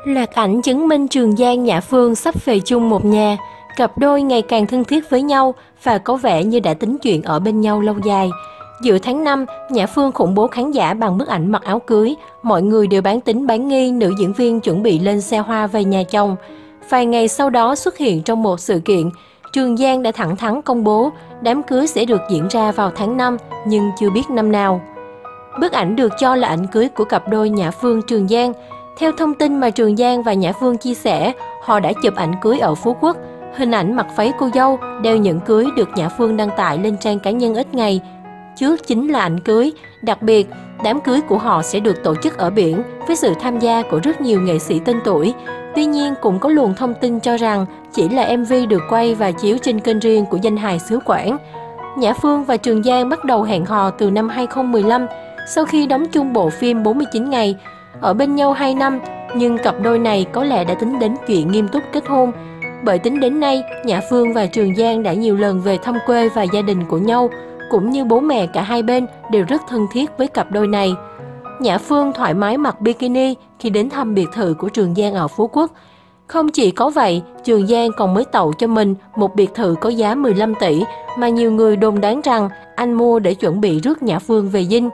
Loạt ảnh chứng minh Trường Giang Nhã Phương sắp về chung một nhà. Cặp đôi ngày càng thân thiết với nhau và có vẻ như đã tính chuyện ở bên nhau lâu dài. Giữa tháng 5, Nhã Phương khủng bố khán giả bằng bức ảnh mặc áo cưới. Mọi người đều bán tín bán nghi nữ diễn viên chuẩn bị lên xe hoa về nhà chồng. Vài ngày sau đó xuất hiện trong một sự kiện, Trường Giang đã thẳng thắn công bố đám cưới sẽ được diễn ra vào tháng 5 nhưng chưa biết năm nào. Bức ảnh được cho là ảnh cưới của cặp đôi Nhã Phương Trường Giang. Theo thông tin mà Trường Giang và Nhã Phương chia sẻ, họ đã chụp ảnh cưới ở Phú Quốc. Hình ảnh mặc váy cô dâu, đeo nhẫn cưới được Nhã Phương đăng tải lên trang cá nhân ít ngày trước chính là ảnh cưới. Đặc biệt, đám cưới của họ sẽ được tổ chức ở biển với sự tham gia của rất nhiều nghệ sĩ tên tuổi. Tuy nhiên, cũng có luồng thông tin cho rằng chỉ là MV được quay và chiếu trên kênh riêng của danh hài xứ Quảng. Nhã Phương và Trường Giang bắt đầu hẹn hò từ năm 2015 sau khi đóng chung bộ phim 49 ngày. Ở bên nhau 2 năm, nhưng cặp đôi này có lẽ đã tính đến chuyện nghiêm túc kết hôn. Bởi tính đến nay, Nhã Phương và Trường Giang đã nhiều lần về thăm quê và gia đình của nhau, cũng như bố mẹ cả hai bên đều rất thân thiết với cặp đôi này. Nhã Phương thoải mái mặc bikini khi đến thăm biệt thự của Trường Giang ở Phú Quốc. Không chỉ có vậy, Trường Giang còn mới tậu cho mình một biệt thự có giá 15 tỷ mà nhiều người đồn đoán rằng anh mua để chuẩn bị rước Nhã Phương về dinh.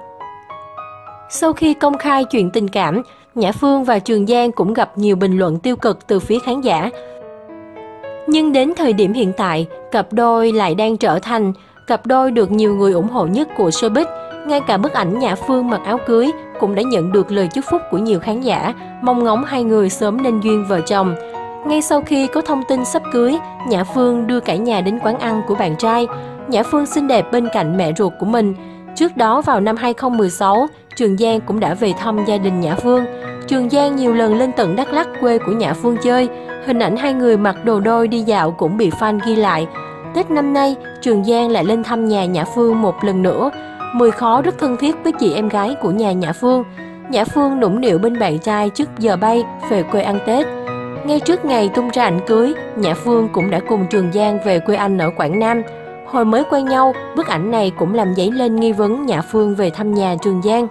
Sau khi công khai chuyện tình cảm, Nhã Phương và Trường Giang cũng gặp nhiều bình luận tiêu cực từ phía khán giả. Nhưng đến thời điểm hiện tại, cặp đôi lại đang trở thành cặp đôi được nhiều người ủng hộ nhất của showbiz. Ngay cả bức ảnh Nhã Phương mặc áo cưới cũng đã nhận được lời chúc phúc của nhiều khán giả, mong ngóng hai người sớm nên duyên vợ chồng. Ngay sau khi có thông tin sắp cưới, Nhã Phương đưa cả nhà đến quán ăn của bạn trai. Nhã Phương xinh đẹp bên cạnh mẹ ruột của mình. Trước đó vào năm 2016, Trường Giang cũng đã về thăm gia đình Nhã Phương. Trường Giang nhiều lần lên tận Đắk Lắk quê của Nhã Phương chơi. Hình ảnh hai người mặc đồ đôi đi dạo cũng bị fan ghi lại. Tết năm nay, Trường Giang lại lên thăm nhà Nhã Phương một lần nữa. Mười Khó rất thân thiết với chị em gái của nhà Nhã Phương. Nhã Phương nũng nịu bên bạn trai trước giờ bay về quê ăn Tết. Ngay trước ngày tung ra ảnh cưới, Nhã Phương cũng đã cùng Trường Giang về quê anh ở Quảng Nam. Hồi mới quen nhau, bức ảnh này cũng làm dấy lên nghi vấn Nhã Phương về thăm nhà Trường Giang.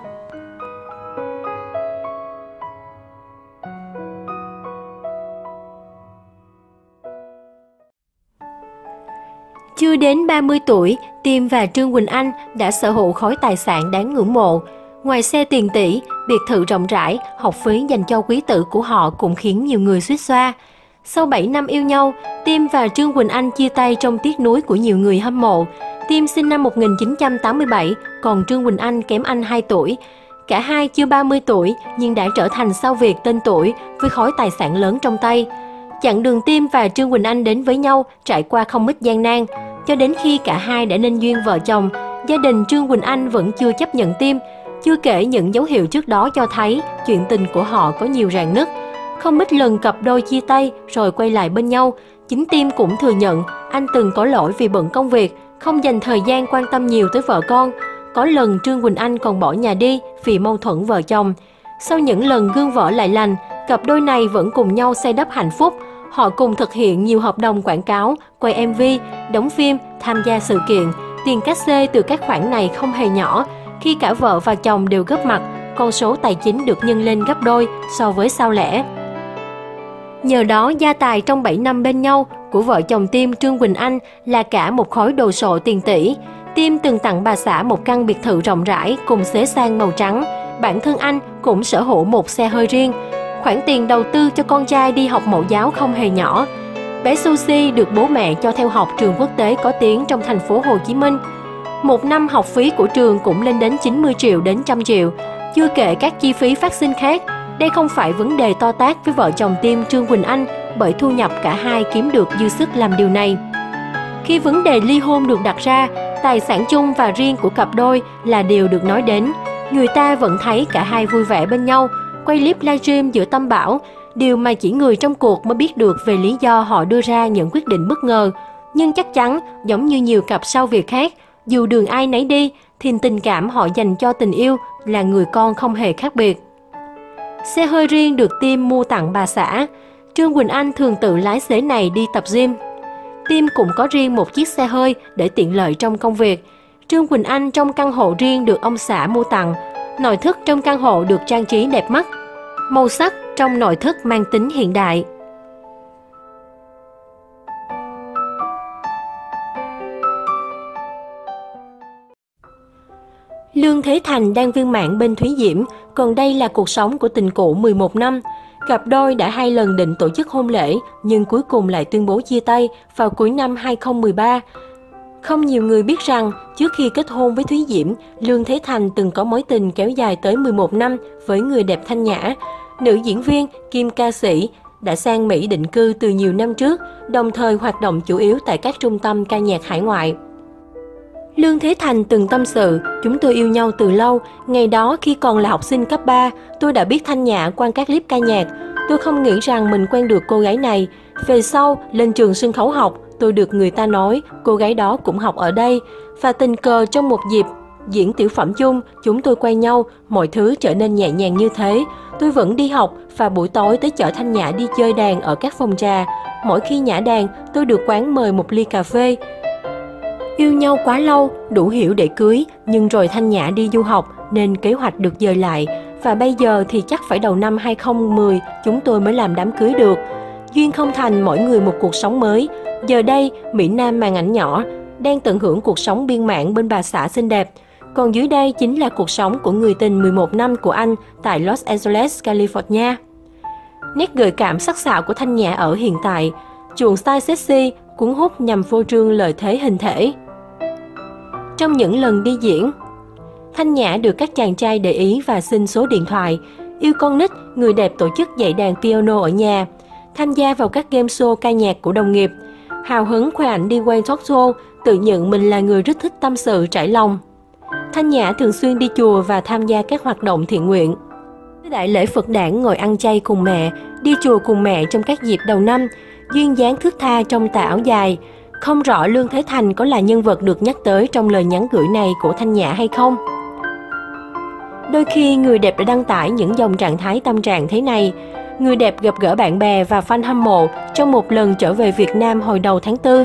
Chưa đến 30 tuổi, Tim và Trương Quỳnh Anh đã sở hữu khối tài sản đáng ngưỡng mộ. Ngoài xe tiền tỷ, biệt thự rộng rãi, học phí dành cho quý tử của họ cũng khiến nhiều người xuýt xoa. Sau 7 năm yêu nhau, Tim và Trương Quỳnh Anh chia tay trong tiếc nuối của nhiều người hâm mộ. Tim sinh năm 1987, còn Trương Quỳnh Anh kém anh 2 tuổi. Cả hai chưa 30 tuổi nhưng đã trở thành sao Việt tên tuổi với khối tài sản lớn trong tay. Chặng đường Tim và Trương Quỳnh Anh đến với nhau trải qua không ít gian nan. Cho đến khi cả hai đã nên duyên vợ chồng, gia đình Trương Quỳnh Anh vẫn chưa chấp nhận Tim. Chưa kể những dấu hiệu trước đó cho thấy chuyện tình của họ có nhiều rạn nứt. Không ít lần cặp đôi chia tay rồi quay lại bên nhau. Chính Tim cũng thừa nhận anh từng có lỗi vì bận công việc, không dành thời gian quan tâm nhiều tới vợ con. Có lần Trương Quỳnh Anh còn bỏ nhà đi vì mâu thuẫn vợ chồng. Sau những lần gương vỡ lại lành, cặp đôi này vẫn cùng nhau xây đắp hạnh phúc. Họ cùng thực hiện nhiều hợp đồng quảng cáo, quay MV, đóng phim, tham gia sự kiện. Tiền cát xê từ các khoản này không hề nhỏ. Khi cả vợ và chồng đều góp mặt, con số tài chính được nhân lên gấp đôi so với sao lẻ. Nhờ đó, gia tài trong 7 năm bên nhau của vợ chồng Tim Trương Quỳnh Anh là cả một khối đồ sộ tiền tỷ. Tim từng tặng bà xã một căn biệt thự rộng rãi cùng xế sang màu trắng. Bản thân anh cũng sở hữu một xe hơi riêng. Khoản tiền đầu tư cho con trai đi học mẫu giáo không hề nhỏ. Bé Suzy được bố mẹ cho theo học trường quốc tế có tiếng trong thành phố Hồ Chí Minh. Một năm học phí của trường cũng lên đến 90 triệu đến 100 triệu. Chưa kể các chi phí phát sinh khác. Đây không phải vấn đề to tát với vợ chồng Tim Trương Quỳnh Anh bởi thu nhập cả hai kiếm được dư sức làm điều này. Khi vấn đề ly hôn được đặt ra, tài sản chung và riêng của cặp đôi là điều được nói đến. Người ta vẫn thấy cả hai vui vẻ bên nhau, quay clip livestream giữa tâm bão, điều mà chỉ người trong cuộc mới biết được về lý do họ đưa ra những quyết định bất ngờ. Nhưng chắc chắn, giống như nhiều cặp sao Việt khác, dù đường ai nấy đi, thì tình cảm họ dành cho tình yêu là người con không hề khác biệt. Xe hơi riêng được Tim mua tặng bà xã. Trương Quỳnh Anh thường tự lái xế này đi tập gym. Tim cũng có riêng một chiếc xe hơi để tiện lợi trong công việc. Trương Quỳnh Anh trong căn hộ riêng được ông xã mua tặng. Nội thất trong căn hộ được trang trí đẹp mắt. Màu sắc, trong nội thất mang tính hiện đại. Lương Thế Thành đang viên mãn bên Thúy Diễm, còn đây là cuộc sống của tình cũ 11 năm. Cặp đôi đã 2 lần định tổ chức hôn lễ, nhưng cuối cùng lại tuyên bố chia tay vào cuối năm 2013. Không nhiều người biết rằng, trước khi kết hôn với Thúy Diễm, Lương Thế Thành từng có mối tình kéo dài tới 11 năm với người đẹp Thanh Nhã. Nữ diễn viên, kim ca sĩ, đã sang Mỹ định cư từ nhiều năm trước, đồng thời hoạt động chủ yếu tại các trung tâm ca nhạc hải ngoại. Lương Thế Thành từng tâm sự, chúng tôi yêu nhau từ lâu, ngày đó khi còn là học sinh cấp 3, tôi đã biết Thanh Nhã qua các clip ca nhạc. Tôi không nghĩ rằng mình quen được cô gái này. Về sau, lên trường sân khấu học, tôi được người ta nói cô gái đó cũng học ở đây. Và tình cờ trong một dịp diễn tiểu phẩm chung, chúng tôi quen nhau, mọi thứ trở nên nhẹ nhàng như thế. Tôi vẫn đi học và buổi tối tới chợ Thanh Nhã đi chơi đàn ở các phòng trà. Mỗi khi nhả đàn, tôi được quán mời một ly cà phê. Yêu nhau quá lâu, đủ hiểu để cưới, nhưng rồi Thanh Nhã đi du học nên kế hoạch được dời lại. Và bây giờ thì chắc phải đầu năm 2010 chúng tôi mới làm đám cưới được. Duyên không thành, mỗi người một cuộc sống mới. Giờ đây, Mỹ Nam màn ảnh nhỏ, đang tận hưởng cuộc sống biên mãn bên bà xã xinh đẹp. Còn dưới đây chính là cuộc sống của người tình 11 năm của anh tại Los Angeles, California. Nét gợi cảm sắc sảo của Thanh Nhã ở hiện tại, chuộng style sexy, cuốn hút nhằm phô trương lợi thế hình thể. Trong những lần đi diễn, Thanh Nhã được các chàng trai để ý và xin số điện thoại. Yêu con nít, người đẹp tổ chức dạy đàn piano ở nhà, tham gia vào các game show ca nhạc của đồng nghiệp, hào hứng khoe ảnh đi quay talk show, tự nhận mình là người rất thích tâm sự trải lòng. Thanh Nhã thường xuyên đi chùa và tham gia các hoạt động thiện nguyện. Đại lễ Phật đản ngồi ăn chay cùng mẹ, đi chùa cùng mẹ trong các dịp đầu năm, duyên dáng thướt tha trong tà áo dài. Không rõ Lương Thế Thành có là nhân vật được nhắc tới trong lời nhắn gửi này của Thanh Nhã hay không? Đôi khi người đẹp đã đăng tải những dòng trạng thái tâm trạng thế này. Người đẹp gặp gỡ bạn bè và fan hâm mộ trong một lần trở về Việt Nam hồi đầu tháng 4.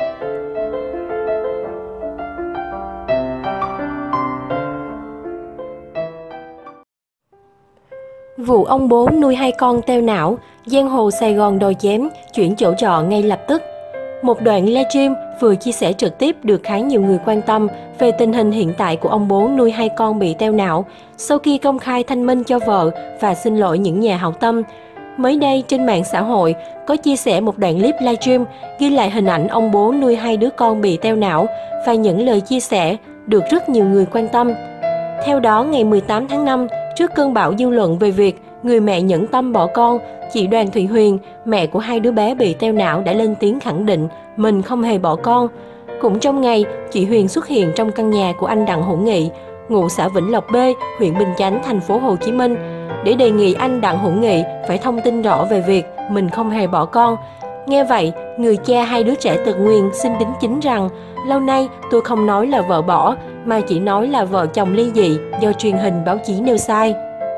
Vụ ông bố nuôi 2 con teo não, giang hồ Sài Gòn đòi chém, chuyển chỗ trọ ngay lập tức. Một đoạn livestream vừa chia sẻ trực tiếp được khá nhiều người quan tâm về tình hình hiện tại của ông bố nuôi 2 con bị teo não, sau khi công khai thanh minh cho vợ và xin lỗi những nhà hảo tâm. Mới đây, trên mạng xã hội có chia sẻ một đoạn clip livestream ghi lại hình ảnh ông bố nuôi 2 đứa con bị teo não và những lời chia sẻ được rất nhiều người quan tâm. Theo đó, ngày 18 tháng 5, trước cơn bão dư luận về việc người mẹ nhẫn tâm bỏ con, chị Đoàn Thị Huyền, mẹ của 2 đứa bé bị teo não đã lên tiếng khẳng định mình không hề bỏ con. Cũng trong ngày, chị Huyền xuất hiện trong căn nhà của anh Đặng Hữu Nghị, ngụ xã Vĩnh Lộc B, huyện Bình Chánh, thành phố Hồ Chí Minh, để đề nghị anh Đặng Hữu Nghị phải thông tin rõ về việc mình không hề bỏ con. Nghe vậy, người cha 2 đứa trẻ tự nguyện xin đính chính rằng lâu nay tôi không nói là vợ bỏ, mà chỉ nói là vợ chồng ly dị do truyền hình báo chí nêu sai.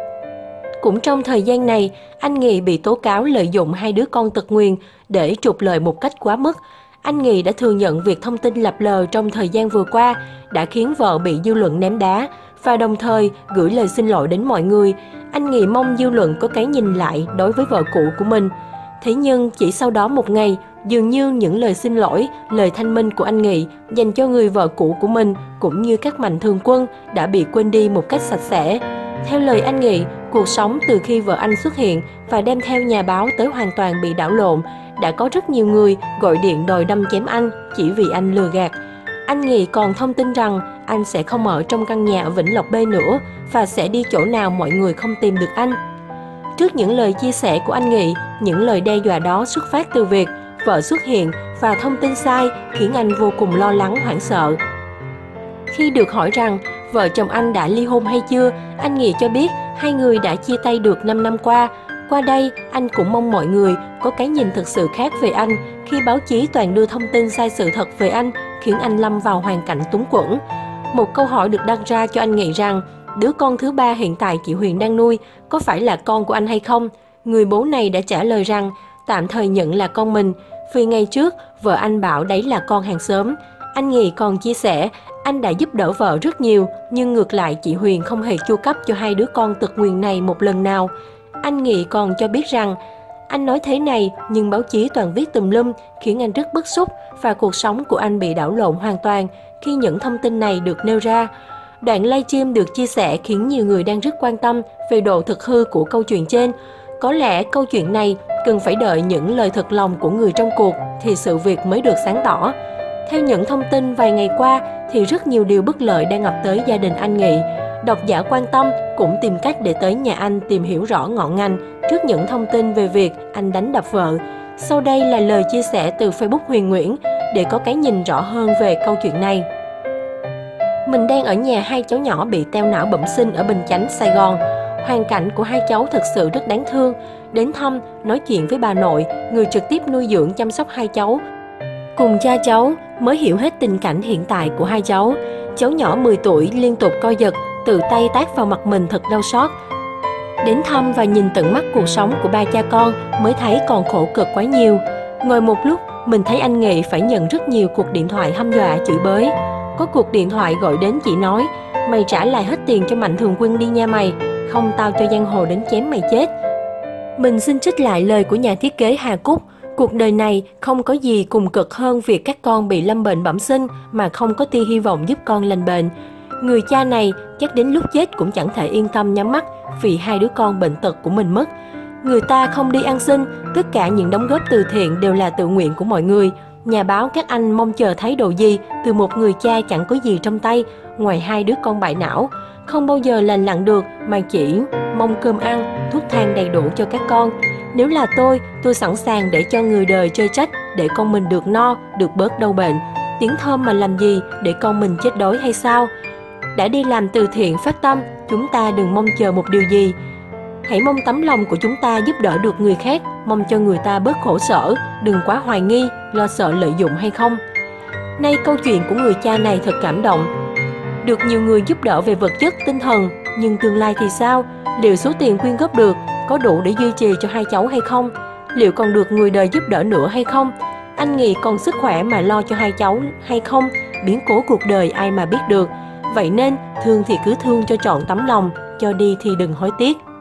Cũng trong thời gian này, anh Nghị bị tố cáo lợi dụng 2 đứa con tật nguyền để trục lợi một cách quá mức. Anh Nghị đã thừa nhận việc thông tin lập lờ trong thời gian vừa qua đã khiến vợ bị dư luận ném đá và đồng thời gửi lời xin lỗi đến mọi người. Anh Nghị mong dư luận có cái nhìn lại đối với vợ cũ của mình. Thế nhưng chỉ sau đó một ngày, dường như những lời xin lỗi, lời thanh minh của anh Nghị dành cho người vợ cũ của mình cũng như các mạnh thường quân đã bị quên đi một cách sạch sẽ. Theo lời anh Nghị, cuộc sống từ khi vợ anh xuất hiện và đem theo nhà báo tới hoàn toàn bị đảo lộn. Đã có rất nhiều người gọi điện đòi đâm chém anh chỉ vì anh lừa gạt. Anh Nghị còn thông tin rằng anh sẽ không ở trong căn nhà ở Vĩnh Lộc B nữa và sẽ đi chỗ nào mọi người không tìm được anh. Trước những lời chia sẻ của anh Nghị, những lời đe dọa đó xuất phát từ việc vợ xuất hiện và thông tin sai khiến anh vô cùng lo lắng hoảng sợ. Khi được hỏi rằng vợ chồng anh đã ly hôn hay chưa, anh Nghị cho biết 2 người đã chia tay được 5 năm qua. Qua đây, anh cũng mong mọi người có cái nhìn thực sự khác về anh khi báo chí toàn đưa thông tin sai sự thật về anh, khiến anh lâm vào hoàn cảnh túng quẫn. Một câu hỏi được đặt ra cho anh Nghị rằng, đứa con thứ 3 hiện tại chị Huyền đang nuôi có phải là con của anh hay không? Người bố này đã trả lời rằng tạm thời nhận là con mình, vì ngày trước vợ anh bảo đấy là con hàng xóm. Anh Nghị còn chia sẻ, anh đã giúp đỡ vợ rất nhiều, nhưng ngược lại chị Huyền không hề chu cấp cho 2 đứa con tật nguyền này một lần nào. Anh Nghị còn cho biết rằng, anh nói thế này nhưng báo chí toàn viết tùm lum khiến anh rất bức xúc và cuộc sống của anh bị đảo lộn hoàn toàn khi những thông tin này được nêu ra. Đoạn livestream được chia sẻ khiến nhiều người đang rất quan tâm về độ thực hư của câu chuyện trên. Có lẽ câu chuyện này cần phải đợi những lời thật lòng của người trong cuộc thì sự việc mới được sáng tỏ. Theo những thông tin vài ngày qua thì rất nhiều điều bất lợi đang ập tới gia đình anh Nghị. Độc giả quan tâm cũng tìm cách để tới nhà anh tìm hiểu rõ ngọn ngành trước những thông tin về việc anh đánh đập vợ. Sau đây là lời chia sẻ từ Facebook Huyền Nguyễn để có cái nhìn rõ hơn về câu chuyện này. Mình đang ở nhà hai cháu nhỏ bị teo não bẩm sinh ở Bình Chánh, Sài Gòn. Hoàn cảnh của hai cháu thật sự rất đáng thương. Đến thăm, nói chuyện với bà nội, người trực tiếp nuôi dưỡng chăm sóc hai cháu, cùng cha cháu mới hiểu hết tình cảnh hiện tại của hai cháu. Cháu nhỏ 10 tuổi liên tục co giật, tự tay tát vào mặt mình thật đau xót. Đến thăm và nhìn tận mắt cuộc sống của ba cha con mới thấy còn khổ cực quá nhiều. Ngồi một lúc, mình thấy anh Nghị phải nhận rất nhiều cuộc điện thoại hăm dọa chửi bới. Có cuộc điện thoại gọi đến chị nói, mày trả lại hết tiền cho Mạnh Thường Quân đi nha mày, không tao cho giang hồ đến chém mày chết. Mình xin trích lại lời của nhà thiết kế Hà Cúc. Cuộc đời này không có gì cùng cực hơn việc các con bị lâm bệnh bẩm sinh mà không có tia hy vọng giúp con lành bệnh. Người cha này chắc đến lúc chết cũng chẳng thể yên tâm nhắm mắt vì hai đứa con bệnh tật của mình mất. Người ta không đi ăn xin, tất cả những đóng góp từ thiện đều là tự nguyện của mọi người. Nhà báo các anh mong chờ thấy đồ gì từ một người cha chẳng có gì trong tay ngoài hai đứa con bại não, không bao giờ lành lặn được mà chỉ mong cơm ăn, thuốc thang đầy đủ cho các con. Nếu là tôi sẵn sàng để cho người đời chơi trách để con mình được no, được bớt đau bệnh. Tiếng thơm mà làm gì để con mình chết đói hay sao? Đã đi làm từ thiện phát tâm, chúng ta đừng mong chờ một điều gì. Hãy mong tấm lòng của chúng ta giúp đỡ được người khác, mong cho người ta bớt khổ sở, đừng quá hoài nghi, lo sợ lợi dụng hay không. Nay câu chuyện của người cha này thật cảm động. Được nhiều người giúp đỡ về vật chất, tinh thần, nhưng tương lai thì sao? Liệu số tiền quyên góp được có đủ để duy trì cho hai cháu hay không? Liệu còn được người đời giúp đỡ nữa hay không? Anh Nghị còn sức khỏe mà lo cho hai cháu hay không? Biến cố cuộc đời ai mà biết được. Vậy nên thương thì cứ thương cho trọn tấm lòng, cho đi thì đừng hối tiếc.